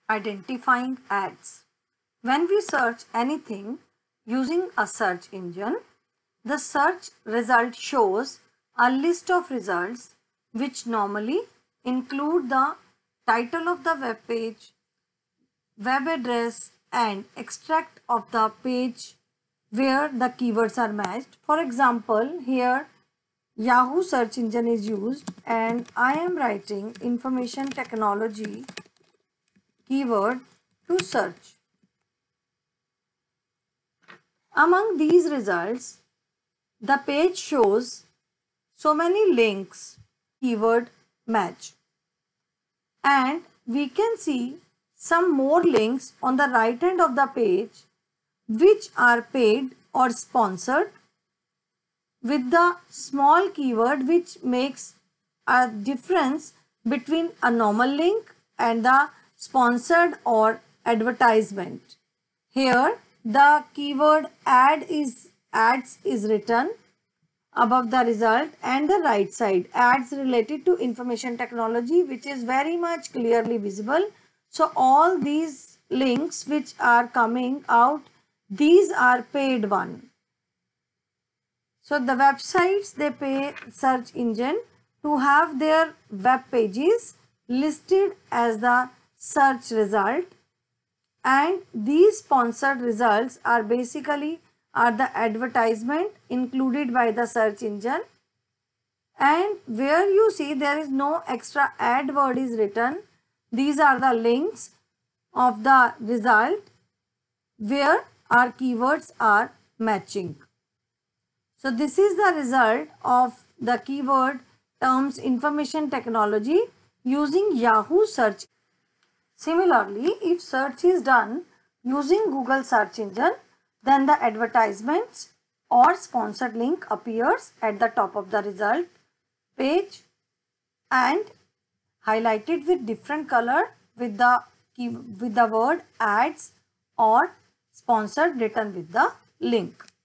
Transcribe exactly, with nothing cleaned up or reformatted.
Identifying ads. When we search anything using a search engine, the search result shows a list of results which normally include the title of the web page, web address and extract of the page where the keywords are matched. For example, here Yahoo search engine is used and I am writing information technology keyword to search. Among these results, the page shows so many links keyword match, and we can see some more links on the right hand of the page which are paid or sponsored with the small keyword which makes a difference between a normal link and the sponsored or advertisement. Here the keyword ad is ads is written above the result and the right side, ads related to information technology, which is very much clearly visible. So all these links which are coming out, these are paid one. So the websites, they pay search engine to have their web pages listed as the search result, and these sponsored results are basically are the advertisement included by the search engine, and where you see there is no extra ad word is written, these are the links of the result where our keywords are matching. So this is the result of the keyword terms information technology using Yahoo search. Similarly, if search is done using Google search engine, then the advertisements or sponsored link appears at the top of the result page and highlighted with different color with the key, with the word ads or sponsored written with the link.